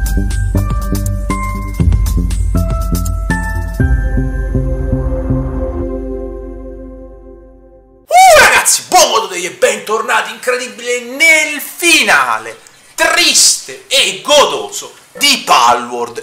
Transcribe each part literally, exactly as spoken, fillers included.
E bentornati incredibile nel finale triste e godoso di Palworld.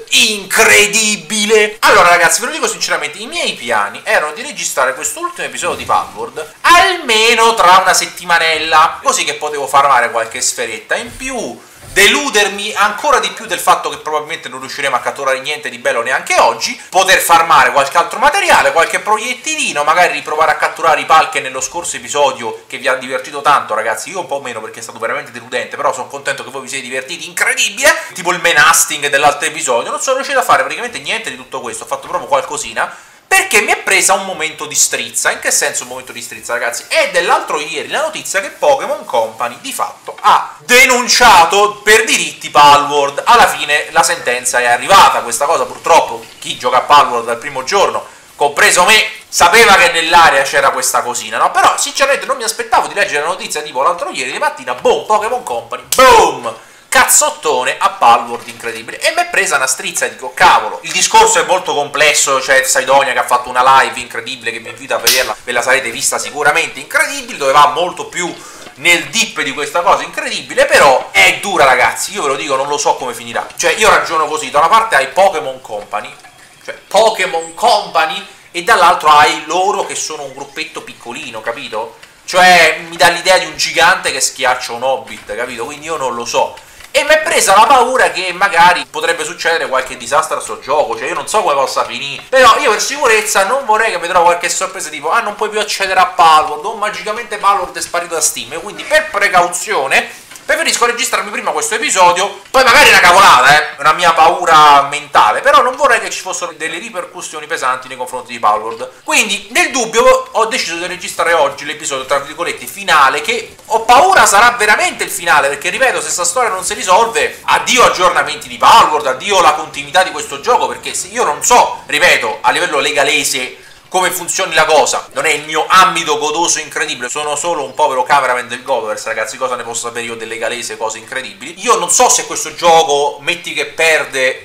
Incredibile! Allora ragazzi, ve lo dico sinceramente, i miei piani erano di registrare quest'ultimo episodio di Palworld almeno tra una settimanella, così che potevo farmare qualche sferetta in più, deludermi ancora di più del fatto che probabilmente non riusciremo a catturare niente di bello neanche oggi, poter farmare qualche altro materiale, qualche proiettilino, magari riprovare a catturare i Palk nello scorso episodio che vi ha divertito tanto ragazzi, io un po' meno perché è stato veramente deludente, però sono contento che voi vi siete divertiti, incredibile, tipo il menasting dell'altro episodio. Non sono riuscito a fare praticamente niente di tutto questo, ho fatto proprio qualcosina, perché mi è presa un momento di strizza. In che senso un momento di strizza ragazzi? È dell'altro ieri la notizia che Pokémon Company di fatto ha denunciato per diritti Palworld. Alla fine la sentenza è arrivata, questa cosa purtroppo chi gioca a Palworld dal primo giorno, compreso me, sapeva che nell'area c'era questa cosina, no? Però sinceramente non mi aspettavo di leggere la notizia tipo l'altro ieri di mattina, boom, Pokémon Company, boom! Cazzottone a Palworld, incredibile. E mi è presa una strizza e dico cavolo, il discorso è molto complesso, c'è Saidonia che ha fatto una live incredibile che vi invito a vederla, ve la sarete vista sicuramente, incredibile, dove va molto più nel deep di questa cosa, incredibile, però è dura ragazzi, io ve lo dico, non lo so come finirà. Cioè io ragiono così, da una parte hai Pokémon Company, cioè Pokémon Company, e dall'altro hai loro che sono un gruppetto piccolino, capito? Cioè mi dà l'idea di un gigante che schiaccia un hobbit, capito? Quindi io non lo so. E mi è presa la paura che magari potrebbe succedere qualche disastro a sto gioco, cioè io non so come possa finire, però io per sicurezza non vorrei che mi trovo qualche sorpresa tipo ah non puoi più accedere a Palworld o magicamente Palworld è sparito da Steam, e quindi per precauzione preferisco registrarmi prima questo episodio, poi magari è una cavolata, eh, una mia paura mentale, però non vorrei che ci fossero delle ripercussioni pesanti nei confronti di Palworld. Quindi, nel dubbio, ho deciso di registrare oggi l'episodio, tra virgolette, finale, che ho paura sarà veramente il finale, perché, ripeto, se questa storia non si risolve, addio aggiornamenti di Palworld, addio la continuità di questo gioco, perché se io non so, ripeto, a livello legalese, come funzioni la cosa, non è il mio ambito godoso incredibile, sono solo un povero cameraman del Goverse ragazzi, cosa ne posso sapere io del legalese, cose incredibili. Io non so se questo gioco, metti che perde,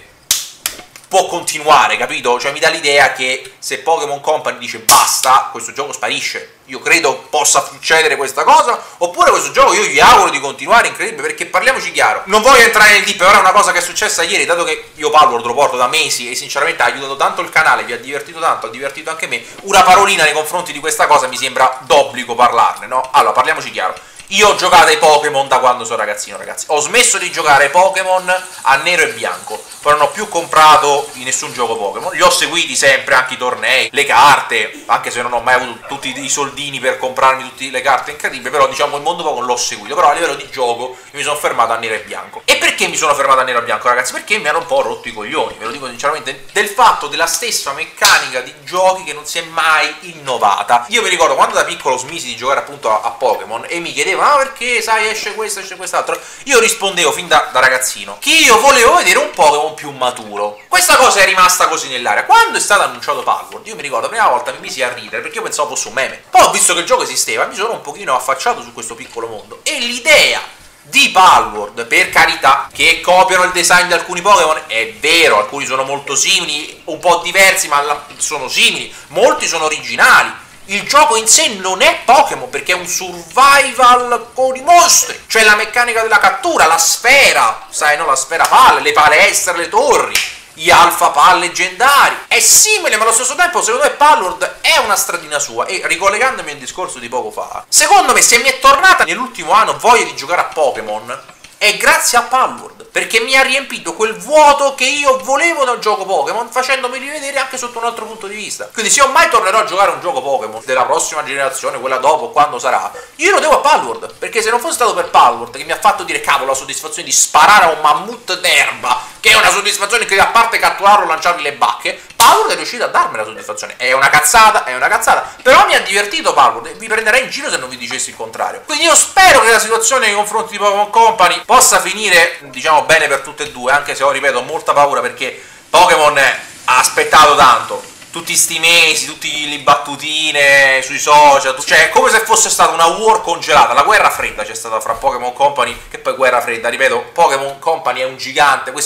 può continuare, capito? Cioè mi dà l'idea che se Pokémon Company dice basta, questo gioco sparisce. Io credo possa succedere questa cosa, oppure questo gioco io gli auguro di continuare, incredibile, perché parliamoci chiaro, non voglio entrare nel deep, però è una cosa che è successa ieri, dato che io Palworld lo porto da mesi e sinceramente ha aiutato tanto il canale, vi ha divertito tanto, ha divertito anche me, una parolina nei confronti di questa cosa mi sembra d'obbligo parlarne, no? Allora, parliamoci chiaro. Io ho giocato ai Pokémon da quando sono ragazzino, ragazzi. Ho smesso di giocare ai Pokémon a nero e bianco. Poi non ho più comprato in nessun gioco Pokémon. Li ho seguiti sempre, anche i tornei, le carte, anche se non ho mai avuto tutti i soldini per comprarmi tutte le carte incredibili, però diciamo il mondo Pokémon l'ho seguito. Però a livello di gioco mi sono fermato a nero e bianco. E perché mi sono fermato a nero e bianco, ragazzi? Perché mi hanno un po' rotto i coglioni, ve lo dico sinceramente, del fatto della stessa meccanica di giochi che non si è mai innovata. Io mi ricordo quando da piccolo smisi di giocare appunto a, a Pokémon e mi chiedevo ma perché sai esce questo, esce quest'altro, io rispondevo fin da, da ragazzino che io volevo vedere un Pokémon più maturo. Questa cosa è rimasta così nell'aria. Quando è stato annunciato Palworld, io mi ricordo la prima volta mi misi a ridere perché io pensavo fosse un meme, poi ho visto che il gioco esisteva, mi sono un pochino affacciato su questo piccolo mondo e l'idea di Palworld, per carità, che copiano il design di alcuni Pokémon, è vero, alcuni sono molto simili, un po' diversi ma sono simili, molti sono originali. Il gioco in sé non è Pokémon perché è un survival con i mostri, cioè la meccanica della cattura, la sfera, sai no, la sfera palla, le palestre, le torri, gli alfa pal leggendari, è simile ma allo stesso tempo secondo me Palworld è una stradina sua. E ricollegandomi al discorso di poco fa, secondo me se mi è tornata nell'ultimo anno voglia di giocare a Pokémon è grazie a Palworld, perché mi ha riempito quel vuoto che io volevo dal gioco Pokémon, facendomi rivedere anche sotto un altro punto di vista. Quindi se io mai tornerò a giocare un gioco Pokémon della prossima generazione, quella dopo, quando sarà, io lo devo a Palworld, perché se non fosse stato per Palworld che mi ha fatto dire cavolo la soddisfazione di sparare a un mammut d'erba, che è una soddisfazione che a parte catturarlo, lanciargli le bacche, Palworld è riuscito a darmi la soddisfazione. È una cazzata, è una cazzata, però mi ha divertito Palworld e vi prenderei in giro se non vi dicessi il contrario. Quindi io spero che la situazione nei confronti di Pokémon Company possa finire, diciamo, bene per tutte e due, anche se ho, ripeto, molta paura perché Pokémon ha aspettato tanto. Tutti sti mesi, tutte le battutine sui social, cioè è come se fosse stata una war congelata, la guerra fredda c'è stata fra Pokémon Company, che poi guerra fredda, ripeto, Pokémon Company è un gigante, questi sono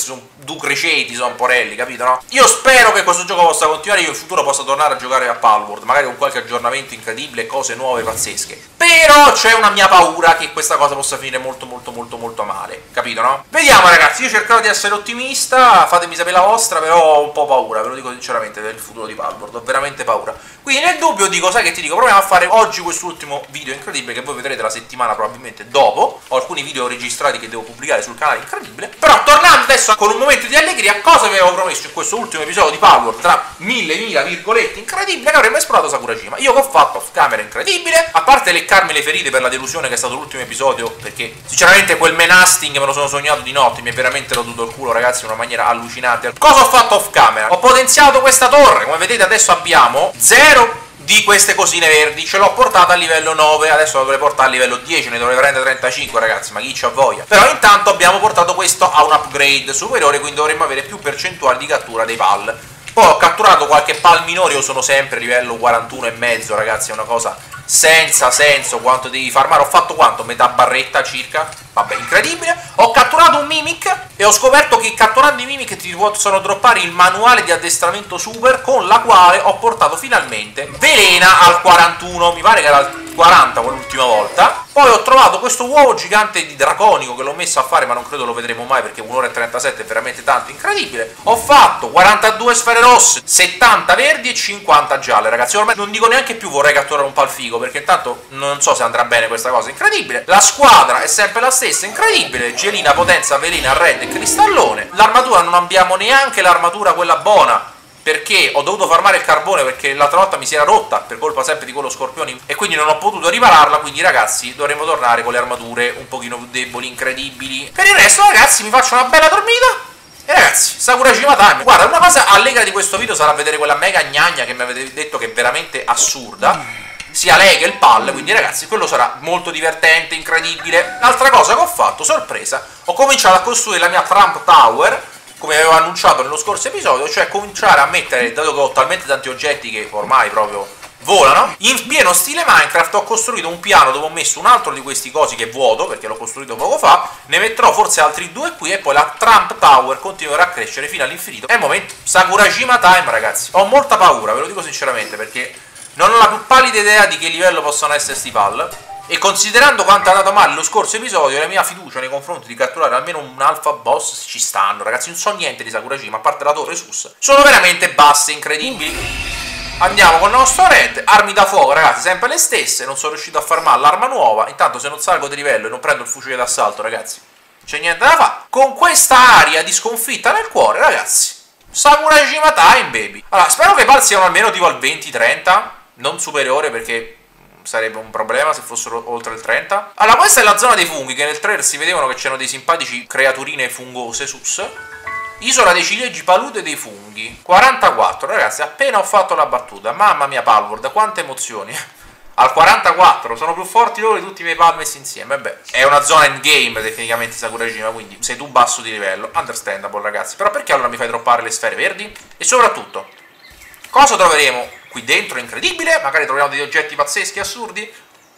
Ducreceti, sono porelli, capito, no? Io spero che questo gioco possa continuare, io in futuro possa tornare a giocare a Palworld, magari con qualche aggiornamento incredibile, cose nuove, pazzesche. Però c'è una mia paura che questa cosa possa finire molto molto molto molto male, capito, no? Vediamo ragazzi, io cercherò di essere ottimista, fatemi sapere la vostra, però ho un po' paura, ve lo dico sinceramente, del futuro di Palworld, ho veramente paura. Quindi nel dubbio dico, sai che ti dico, proviamo a fare oggi quest'ultimo video incredibile che voi vedrete la settimana probabilmente dopo. Ho alcuni video registrati che devo pubblicare sul canale incredibile. Però tornando adesso con un momento di allegria, cosa vi avevo promesso in questo ultimo episodio di Palworld, tra mille mila virgolette incredibile, che avremmo esplorato Sakurajima. Io che ho fatto off camera incredibile, a parte leccarmi le ferite per la delusione che è stato l'ultimo episodio, perché sinceramente quel menasting me lo sono sognato di notte, mi è veramente rotuto il culo ragazzi in una maniera allucinante. Cosa ho fatto off camera? Ho potenziato questa torre, come vedete adesso abbiamo zero di queste cosine verdi, ce l'ho portata a livello nove, adesso la dovrei portare a livello dieci, ne dovrei prendere trentacinque ragazzi, ma chi c'ha voglia. Però intanto abbiamo portato questo a un upgrade superiore, quindi dovremmo avere più percentuali di cattura dei pal. Poi ho catturato qualche pal minore, io sono sempre a livello quarantuno e mezzo ragazzi, è una cosa senza senso quanto devi farmare. Ho fatto quanto? Metà barretta circa? Vabbè, incredibile. Ho catturato un Mimic e ho scoperto che catturando i Mimic ti possono droppare il manuale di addestramento super, con la quale ho portato finalmente Velena al quarantuno, mi pare che era al quaranta quell'ultima volta. Poi ho trovato questo uovo gigante di draconico che l'ho messo a fare, ma non credo lo vedremo mai perché un'ora e trentasette è veramente tanto, incredibile. Ho fatto quarantadue sfere rosse, settanta verdi e cinquanta gialle ragazzi. Ormai non dico neanche più vorrei catturare un palfigo, perché intanto non so se andrà bene questa cosa, incredibile. La squadra è sempre la stessa, incredibile. Gelina, potenza, velina, red e cristallone. L'armatura non abbiamo neanche l'armatura quella buona, perché ho dovuto farmare il carbone, perché l'altra volta mi si era rotta per colpa sempre di quello scorpione e quindi non ho potuto ripararla. Quindi ragazzi dovremo tornare con le armature un pochino più deboli, incredibili. Per il resto ragazzi mi faccio una bella dormita e ragazzi Sakurajima time. Guarda, una cosa allegra di questo video sarà vedere quella mega gnagna che mi avete detto che è veramente assurda, sia lei che il pal, quindi ragazzi quello sarà molto divertente, incredibile. L'altra cosa che ho fatto, sorpresa, ho cominciato a costruire la mia Trump Tower, come avevo annunciato nello scorso episodio, cioè cominciare a mettere, dato che ho talmente tanti oggetti che ormai proprio volano, in pieno stile Minecraft ho costruito un piano dove ho messo un altro di questi cosi che è vuoto, perché l'ho costruito poco fa, ne metterò forse altri due qui e poi la Trump Tower continuerà a crescere fino all'infinito. È il momento Sakurajima time ragazzi. Ho molta paura, ve lo dico sinceramente, perché non ho la più pallida idea di che livello possano essere sti pal. E considerando quanto è andato male lo scorso episodio, la mia fiducia nei confronti di catturare almeno un alpha boss ci stanno, ragazzi. Non so niente di Sakurajima, a parte la torre sus. Sono veramente basse, incredibili. Andiamo con il nostro red. Armi da fuoco, ragazzi, sempre le stesse. Non sono riuscito a farmare l'arma nuova. Intanto se non salgo di livello e non prendo il fucile d'assalto, ragazzi, c'è niente da fare. Con questa aria di sconfitta nel cuore, ragazzi, Sakurajima time, baby. Allora, spero che i pal siano almeno tipo al venti trenta, non superiore, perché sarebbe un problema se fossero oltre il trenta. Allora, questa è la zona dei funghi, che nel trailer si vedevano che c'erano dei simpatici creaturine fungose sus. Isola dei ciliegi palude dei funghi, quarantaquattro, ragazzi, appena ho fatto la battuta. Mamma mia Palworld, quante emozioni. Al quarantaquattro, sono più forti loro di tutti i miei pal messi insieme. Vabbè, è una zona endgame tecnicamente Sakurajima, quindi sei tu basso di livello, understandable ragazzi. Però perché allora mi fai droppare le sfere verdi? E soprattutto, cosa troveremo qui dentro incredibile? Magari troviamo degli oggetti pazzeschi, assurdi.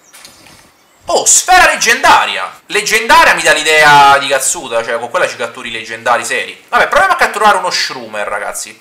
Oh, sfera leggendaria. Leggendaria mi dà l'idea di Katsuda, cioè con quella ci catturi leggendari seri. Vabbè, proviamo a catturare uno Shroomer, ragazzi.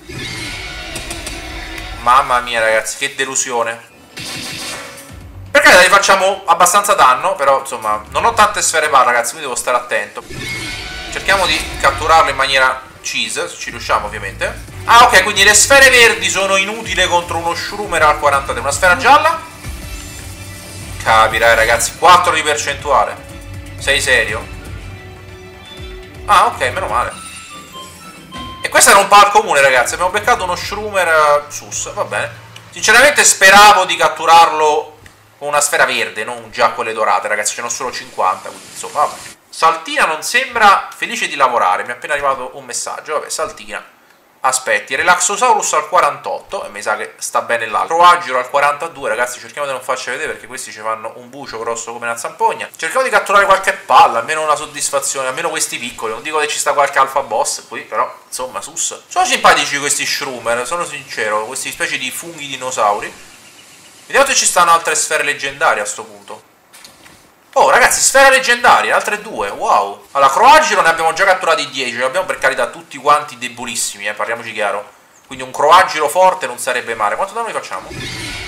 Mamma mia, ragazzi, che delusione. Perché gli facciamo abbastanza danno, però insomma non ho tante sfere pal, ragazzi, quindi devo stare attento. Cerchiamo di catturarlo in maniera cheese, se ci riusciamo ovviamente. Ah, ok, quindi le sfere verdi sono inutili contro uno Shroomer al quarantatré. Una sfera gialla? Capirai, ragazzi, quattro di percentuale. Sei serio? Ah, ok, meno male. E questo era un pal comune, ragazzi. Abbiamo beccato uno Shroomer uh, sus, va bene. Sinceramente speravo di catturarlo con una sfera verde, non già quelle dorate, ragazzi. Ce n'ho solo cinquanta, quindi insomma, vabbè. Saltina non sembra felice di lavorare. Mi è appena arrivato un messaggio. Vabbè, Saltina. Aspetti, Relaxosaurus al quarantotto, e mi sa che sta bene l'altro. Agiro al quarantadue, ragazzi, cerchiamo di non farci vedere perché questi ci fanno un bucio grosso come una zampogna. Cerchiamo di catturare qualche palla, almeno una soddisfazione, almeno questi piccoli. Non dico che ci sta qualche alpha boss qui, però, insomma, sus. Sono simpatici questi Shroomer, sono sincero, questi specie di funghi dinosauri. Vediamo se ci stanno altre sfere leggendarie a sto punto. Oh ragazzi, sfera leggendaria, altre due, wow. Allora, Croagiro ne abbiamo già catturati dieci, ne abbiamo per carità tutti quanti debolissimi, eh, parliamoci chiaro. Quindi un Croagiro forte non sarebbe male. Quanto danno li facciamo? Un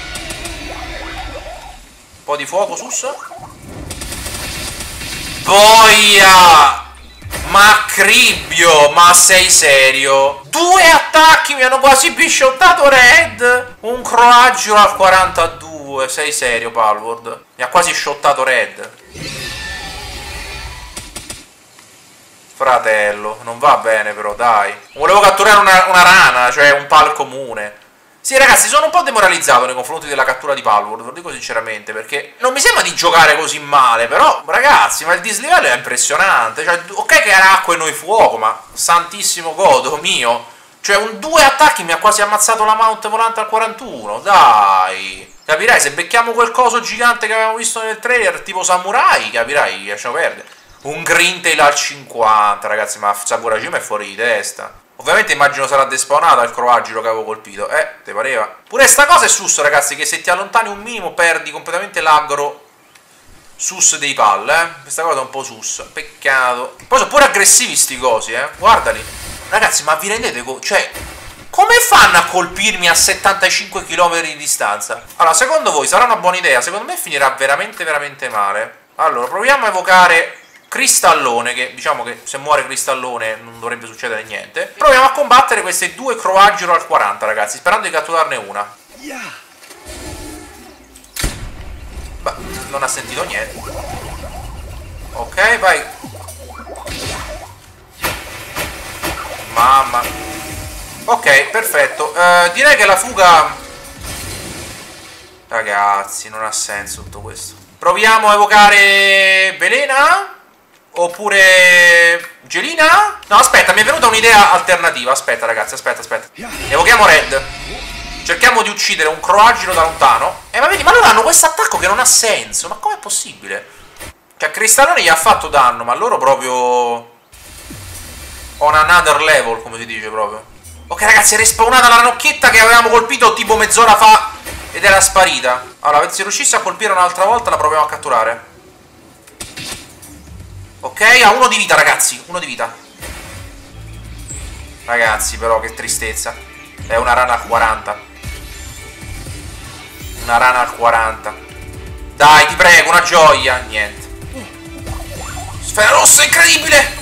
po' di fuoco, sus. Boia! Ma Cribbio, ma sei serio? Due attacchi mi hanno quasi pisciottato Red. Un Croagiro al quarantadue, sei serio Palworld? Mi ha quasi shottato Red. Fratello, non va bene però, dai. Volevo catturare una, una rana, cioè un pal comune. Sì ragazzi, sono un po' demoralizzato nei confronti della cattura di Palworld, lo dico sinceramente, perché non mi sembra di giocare così male, però ragazzi, ma il dislivello è impressionante. Cioè, ok che era acqua e noi fuoco, ma santissimo godo mio. Cioè, un due attacchi mi ha quasi ammazzato la mount volante al quarantuno, dai. Capirai, se becchiamo quel coso gigante che avevamo visto nel trailer, tipo Samurai, capirai, lasciamo perdere. Un Green Tail al cinquanta, ragazzi, ma Sakurajima è fuori di testa. Ovviamente immagino sarà despawnato il Croagiro che avevo colpito. Eh, te pareva? Pure sta cosa è sus, ragazzi, che se ti allontani un minimo perdi completamente l'aggro sus dei pal, eh. Questa cosa è un po' sus. Peccato. Poi sono pure aggressivi sti cosi, eh. Guardali. Ragazzi, ma vi rendete conto? Cioè, come fanno a colpirmi a settantacinque chilometri di distanza? Allora, secondo voi sarà una buona idea? Secondo me finirà veramente, veramente male. Allora, proviamo a evocare Cristallone, che diciamo che se muore Cristallone non dovrebbe succedere niente. Proviamo a combattere queste due Croagiro al quaranta, ragazzi, sperando di catturarne una. Beh, non ha sentito niente. Ok, vai. Mamma. Ok, perfetto. uh, Direi che la fuga, ragazzi, non ha senso tutto questo. Proviamo a evocare Velena oppure Gelina? No, aspetta, mi è venuta un'idea alternativa. Aspetta, ragazzi, aspetta, aspetta. Evochiamo Red. Cerchiamo di uccidere un Croagiro da lontano. Eh, ma vedi, ma loro hanno questo attacco che non ha senso. Ma com'è possibile? Cioè, Cristallone gli ha fatto danno, ma loro proprio on another level, come si dice proprio. Ok, ragazzi, è respawnata la ranocchietta che avevamo colpito tipo mezz'ora fa ed era sparita. Allora, se riuscisse a colpire un'altra volta la proviamo a catturare. Ok, ha uno di vita, ragazzi. Uno di vita. Ragazzi, però, che tristezza. È una rana al quaranta. Una rana al quaranta. Dai, ti prego, una gioia. Niente. Sfera rossa, incredibile.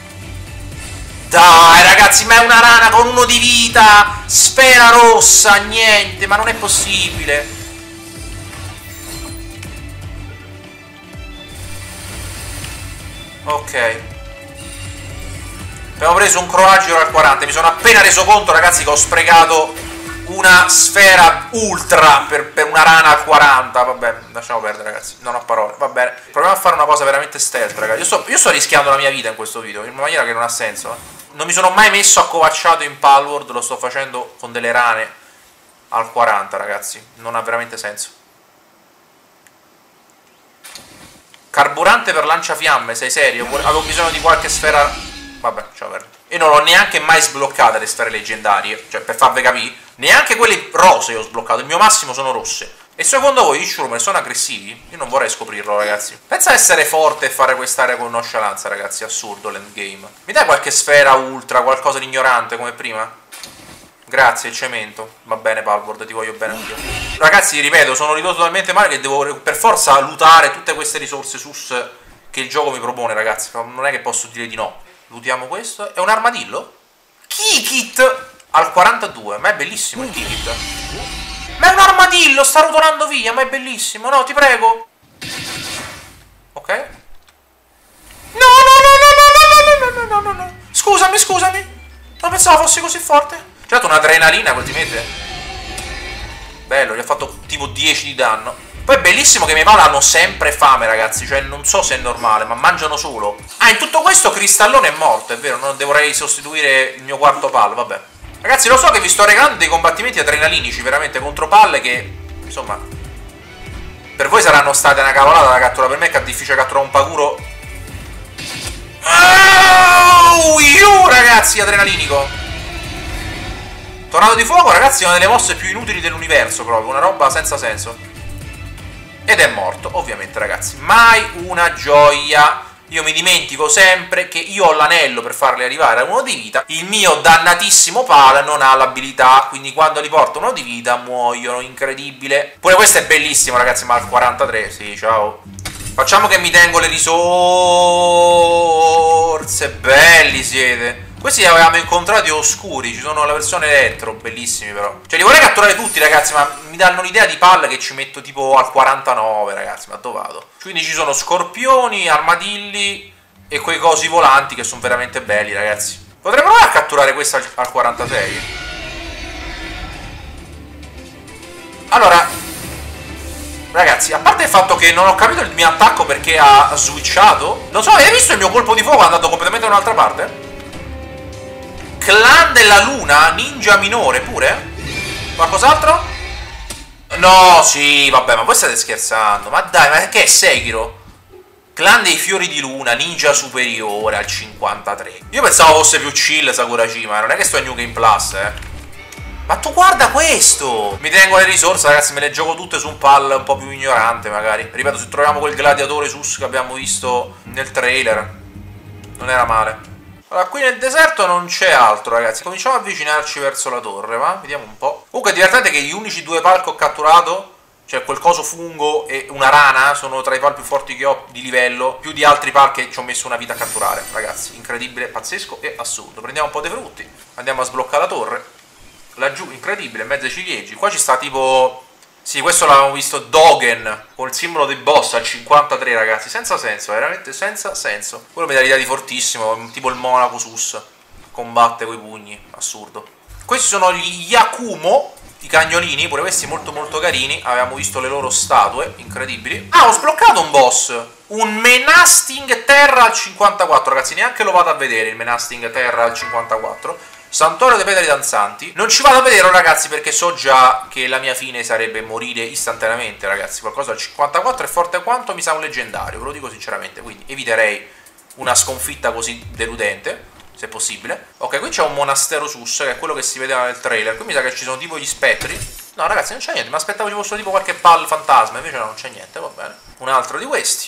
Dai, ragazzi, ma è una rana con uno di vita. Sfera rossa, niente. Ma non è possibile. Ok. Abbiamo preso un Croagiro al quaranta. Mi sono appena reso conto, ragazzi, che ho sprecato una sfera ultra per, per una rana al quaranta. Vabbè, lasciamo perdere, ragazzi. Non ho parole. Va bene. Proviamo a fare una cosa veramente stealth, ragazzi. Io sto, io sto rischiando la mia vita in questo video, in una maniera che non ha senso. Eh. Non mi sono mai messo accovacciato in Palworld. Lo sto facendo con delle rane al quaranta, ragazzi. Non ha veramente senso. Carburante per lanciafiamme, sei serio? Avevo bisogno di qualche sfera. Vabbè, ciao verde. E non ho neanche mai sbloccate le sfere leggendarie. Cioè, per farvi capire, neanche quelle rose ho sbloccato. Il mio massimo sono rosse. E secondo voi i Shroomer sono aggressivi? Io non vorrei scoprirlo, ragazzi. Pensa a essere forte e fare quest'area con nonchalance, ragazzi. Assurdo l'endgame. Mi dai qualche sfera ultra, qualcosa di ignorante come prima? Grazie, il cemento. Va bene, Palworld, ti voglio bene anch'io. Ragazzi, ripeto, sono ridotto talmente male che devo per forza lootare tutte queste risorse sus che il gioco mi propone, ragazzi. Non è che posso dire di no. Lootiamo questo. È un armadillo? Kikit al quarantadue. Ma è bellissimo il Kikit. Ma è un armadillo, sta rotolando via. Ma è bellissimo. No, ti prego. Ok. No, no, no, no, no, no, no, no, no, no, no. Scusami, scusami. Non pensavo fosse così forte. Certo, un'adrenalina così mette. Bello, gli ha fatto tipo dieci di danno. Poi è bellissimo che i miei pal hanno sempre fame, ragazzi. Cioè, non so se è normale, ma mangiano solo. Ah, in tutto questo Cristallone è morto, è vero. Non dovrei sostituire il mio quarto pal, vabbè. Ragazzi, lo so che vi sto regalando dei combattimenti adrenalinici, veramente, contro palle che, insomma, per voi saranno state una cavolata da cattura. Per me è difficile catturare un Paguro. Oh, io, ragazzi, adrenalinico. Tornado di fuoco, ragazzi, è una delle mosse più inutili dell'universo, proprio. Una roba senza senso. ed è morto, ovviamente ragazzi. Mai una gioia. Io mi dimentico sempre che io ho l'anello per farli arrivare a uno di vita. Il mio dannatissimo pal non ha l'abilità, quindi quando li porto uno di vita muoiono, incredibile. Pure questo è bellissimo ragazzi, ma al quarantatré, sì, ciao. Facciamo che mi tengo le risorse. Belli siete. Questi li avevamo incontrati oscuri, ci sono la versione elettro, bellissimi però. Cioè li vorrei catturare tutti ragazzi, ma mi danno l'idea di pal che ci metto tipo al quarantanove ragazzi, ma dove vado? Quindi ci sono scorpioni, armadilli e quei cosi volanti che sono veramente belli ragazzi. Potrei provare a catturare questa al quarantasei? Allora, ragazzi, a parte il fatto che non ho capito il mio attacco perché ha switchato. Non so, avete visto il mio colpo di fuoco è andato completamente da un'altra parte? Clan della luna, ninja minore pure? Qualcos'altro? No, sì, vabbè, ma voi state scherzando. Ma dai, ma che è Sekiro? Clan dei fiori di luna, ninja superiore al cinquantatré. Io pensavo fosse più chill Sakurashima, non è che sto a New Game Plus, eh. Ma tu guarda questo! Mi tengo le risorse, ragazzi, me le gioco tutte su un pal un po' più ignorante, magari. Ripeto, se troviamo quel gladiatore sus che abbiamo visto nel trailer, non era male. Allora, qui nel deserto non c'è altro, ragazzi. Cominciamo a avvicinarci verso la torre, va? Vediamo un po'. Comunque è divertente che gli unici due pal che ho catturato, cioè quel coso fungo e una rana, sono tra i pal più forti che ho di livello, più di altri pal che ci ho messo una vita a catturare, ragazzi. Incredibile, pazzesco e assurdo. Prendiamo un po' di frutti, andiamo a sbloccare la torre. Laggiù, incredibile, in mezzo ai ciliegi. Qua ci sta tipo... Sì, questo l'avevamo visto Dogen, con il simbolo dei boss al cinquantatré, ragazzi. Senza senso, veramente senza senso. Quello mi dà l'idea di fortissimo, tipo il Monaco Sus. Combatte coi pugni, assurdo. Questi sono gli Yakumo, i cagnolini, pure questi molto molto carini. Avevamo visto le loro statue, incredibili. Ah, ho sbloccato un boss. Un Menasting Terra al cinquantaquattro, ragazzi. Neanche lo vado a vedere il Menasting Terra al cinquantaquattro. Santuario dei petali danzanti. Non ci vado a vederlo ragazzi perché so già che la mia fine sarebbe morire istantaneamente ragazzi. Qualcosa al cinquantaquattro è forte quanto mi sa un leggendario, ve lo dico sinceramente. Quindi eviterei una sconfitta così deludente, se possibile. Ok, qui c'è un monastero sus, che è quello che si vedeva nel trailer. Qui mi sa che ci sono tipo gli spettri. No ragazzi non c'è niente, mi aspettavo ci fosse tipo qualche pal fantasma. Invece no, non c'è niente, va bene. Un altro di questi.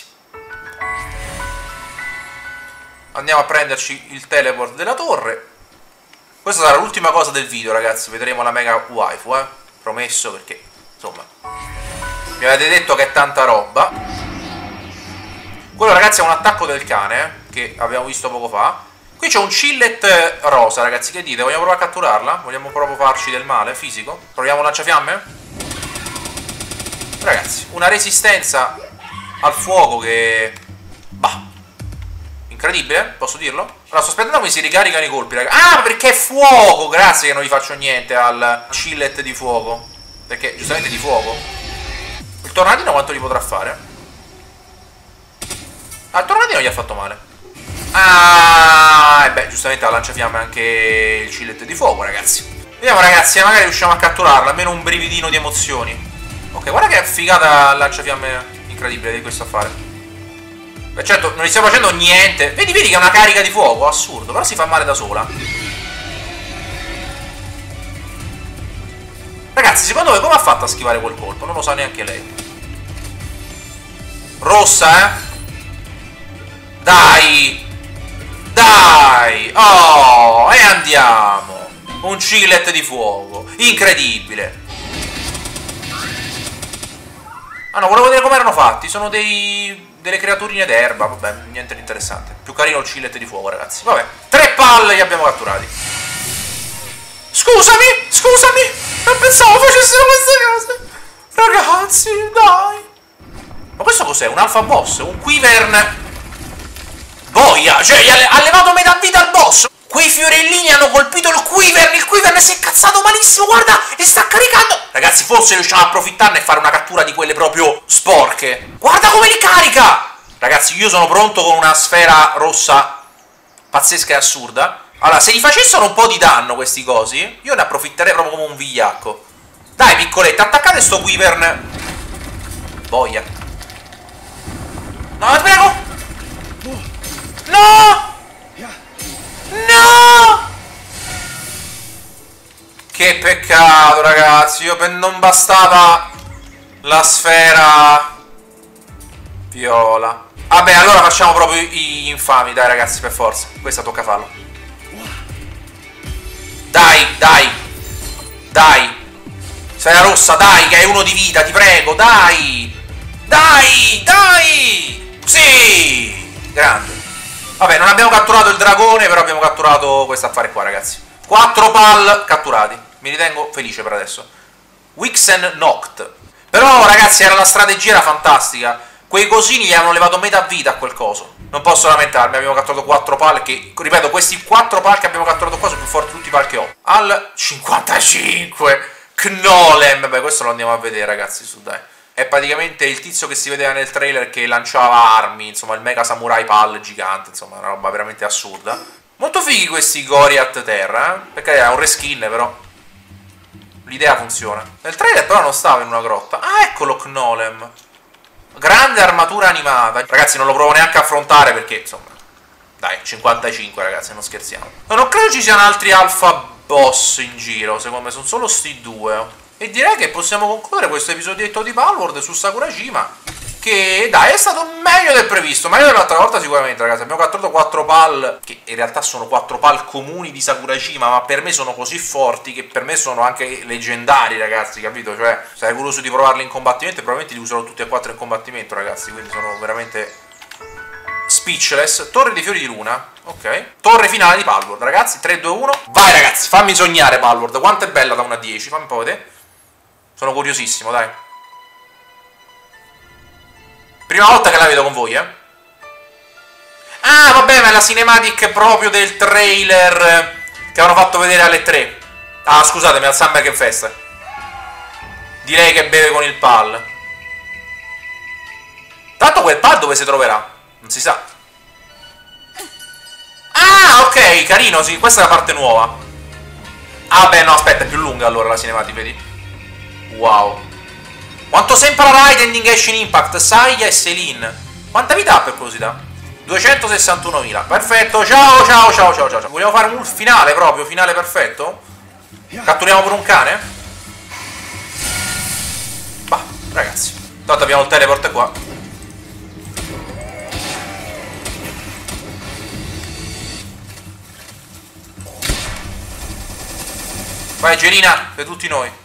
Andiamo a prenderci il teleport della torre. Questa sarà l'ultima cosa del video ragazzi, vedremo la mega waifu, eh, promesso, perché insomma mi avete detto che è tanta roba. Quello ragazzi è un attacco del cane, eh, che abbiamo visto poco fa. Qui c'è un Chillet rosa ragazzi, che dite? Vogliamo provare a catturarla? Vogliamo proprio farci del male fisico? Proviamo un lanciafiamme? Ragazzi, una resistenza al fuoco che... bah, incredibile, posso dirlo? Allora, sto aspettando che si ricaricano i colpi, ragazzi. Ah, perché è fuoco! Grazie che non gli faccio niente al Chillet di fuoco. Perché, giustamente, di fuoco. Il tornadino quanto gli potrà fare? Ah, il tornadino gli ha fatto male. Ah, e beh, giustamente la lanciafiamme anche il Chillet di fuoco, ragazzi. Vediamo, ragazzi, magari riusciamo a catturarla. Almeno un brividino di emozioni. Ok, guarda che figata il lanciafiamme incredibile di questo affare. Beh, certo, non gli stiamo facendo niente. Vedi, vedi che è una carica di fuoco, assurdo. Però si fa male da sola. Ragazzi, secondo voi come ha fatto a schivare quel colpo? Non lo sa neanche lei. Rossa, eh? Dai! Dai! Oh, e andiamo! Un Chillet di fuoco. Incredibile. Ah no, volevo vedere come erano fatti. Sono dei... delle creaturine d'erba, vabbè, niente di interessante. Più carino il Chillet di fuoco, ragazzi. Vabbè, tre palle li abbiamo catturati. Scusami, scusami, non pensavo facessero queste cose. Ragazzi, dai. Ma questo cos'è? Un alfa boss? Un Wyvern boia, cioè gli ha levato metà vita al boss. Quei fiorellini hanno colpito il Wyvern. Il Wyvern si è cazzato malissimo, guarda, e sta caricando. Ragazzi, forse riusciamo a approfittarne e fare una cattura di quelle proprio sporche. Guarda come li carica. Ragazzi, io sono pronto con una sfera rossa pazzesca e assurda. Allora, se gli facessero un po' di danno questi cosi, io ne approfitterei proprio come un vigliacco. Dai, piccoletta, attaccate sto Wyvern. Boia. No, prego. No! No! Che peccato, ragazzi. Io per non bastava la sfera Viola. Vabbè, allora facciamo proprio gli infami, dai ragazzi, per forza. Questa tocca farlo. Dai, dai. Dai. Sfera rossa, dai, che hai uno di vita, ti prego, dai. Dai, dai. Sì. Grande. Vabbè, non abbiamo catturato il dragone, però abbiamo catturato questo affare qua, ragazzi. Quattro pal catturati. Mi ritengo felice per adesso. Wixen Noct. Però, ragazzi, era la strategia, era fantastica. Quei cosini gli hanno levato metà vita a quel coso. Non posso lamentarmi, abbiamo catturato quattro pal che, ripeto, questi quattro pal che abbiamo catturato qua sono più forti di tutti i pal che ho. Al cinquantacinque. Knolem. Beh, questo lo andiamo a vedere, ragazzi, su, dai. È praticamente il tizio che si vedeva nel trailer che lanciava armi, insomma, il mega samurai pal gigante, insomma, una roba veramente assurda. Molto fighi questi Goriath Terra, eh? Perché è un reskin, però l'idea funziona. Nel trailer però non stava in una grotta. Ah, eccolo Knolem. Grande armatura animata. Ragazzi, non lo provo neanche a affrontare perché, insomma, dai, cinquantacinque, ragazzi, non scherziamo. No, non credo ci siano altri alfa boss in giro, secondo me sono solo sti due. E direi che possiamo concludere questo episodietto di Palworld su Sakurajima, che dai, è stato meglio del previsto, meglio dell'altra volta sicuramente, ragazzi. Abbiamo catturato quattro pal, che in realtà sono quattro pal comuni di Sakurajima, ma per me sono così forti che per me sono anche leggendari, ragazzi, capito? Cioè, sarei curioso di provarli in combattimento e probabilmente li userò tutti e quattro in combattimento, ragazzi, quindi sono veramente speechless. Torre dei fiori di luna, ok. Torre finale di Palworld, ragazzi, tre, due, uno. Vai, ragazzi, fammi sognare Palworld, quanto è bella da uno a dieci, fammi un po' vedere. Sono curiosissimo, dai. Prima volta che la vedo con voi, eh. Ah, vabbè, ma è la cinematic proprio del trailer che avevano fatto vedere alle tre. Ah, scusatemi, al Summer Game Fest. Direi che beve con il pal. Tanto quel pal dove si troverà? Non si sa. Ah, ok, carino, sì, questa è la parte nuova. Ah, beh, no, aspetta, è più lunga allora la cinematic, vedi? Wow. Quanto sembra Raiden in Genshin Impact, Saya e Celine. Quanta vita ha per curiosità? duecentosessantunomila. Perfetto, ciao, ciao, ciao, ciao, ciao. Vogliamo fare un finale proprio, finale perfetto? Catturiamo per un cane? Bah, ragazzi, tanto abbiamo il teleport qua. Vai Gelina, per tutti noi.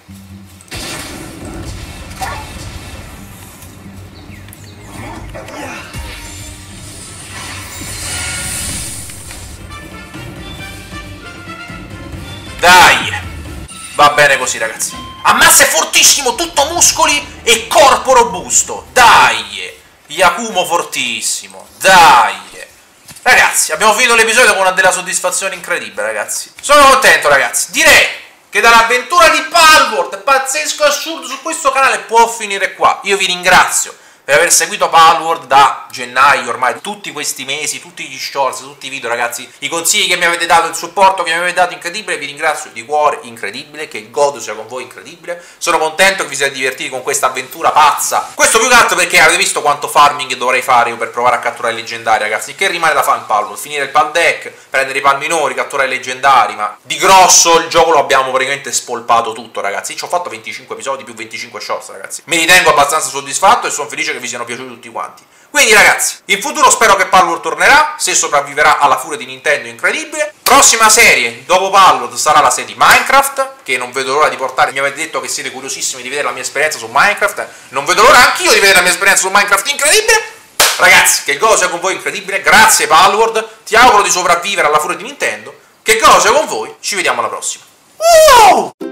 Dai! Va bene così, ragazzi. Ammazza è fortissimo, tutto muscoli e corpo robusto. Dai! Yakumo fortissimo. Dai! Ragazzi, abbiamo finito l'episodio con una della soddisfazione incredibile, ragazzi. Sono contento, ragazzi. Direi che dall'avventura di Palworld, pazzesco e assurdo su questo canale, può finire qua. Io vi ringrazio per aver seguito Palworld da gennaio ormai, tutti questi mesi, tutti gli shorts, tutti i video, ragazzi, i consigli che mi avete dato, il supporto che mi avete dato incredibile, vi ringrazio di cuore, incredibile, che il godo sia con voi incredibile, sono contento che vi siate divertiti con questa avventura pazza, questo più che altro perché avete visto quanto farming dovrei fare io per provare a catturare i leggendari, ragazzi, che rimane da fare in Palworld, finire il pal deck, prendere i pal minori, catturare i leggendari, ma di grosso il gioco lo abbiamo praticamente spolpato tutto, ragazzi, ci ho fatto venticinque episodi più venticinque shorts, ragazzi, mi ritengo abbastanza soddisfatto e sono felice che vi siano piaciuti tutti quanti. Quindi ragazzi, in futuro spero che Palworld tornerà, se sopravviverà alla furia di Nintendo incredibile. Prossima serie dopo Palworld sarà la serie di Minecraft, che non vedo l'ora di portare. Mi avete detto che siete curiosissimi di vedere la mia esperienza su Minecraft, non vedo l'ora anch'io di vedere la mia esperienza su Minecraft incredibile. Ragazzi, che il gioco sia con voi incredibile, grazie Palworld, ti auguro di sopravvivere alla furia di Nintendo, che il gioco sia con voi, ci vediamo alla prossima. Uh!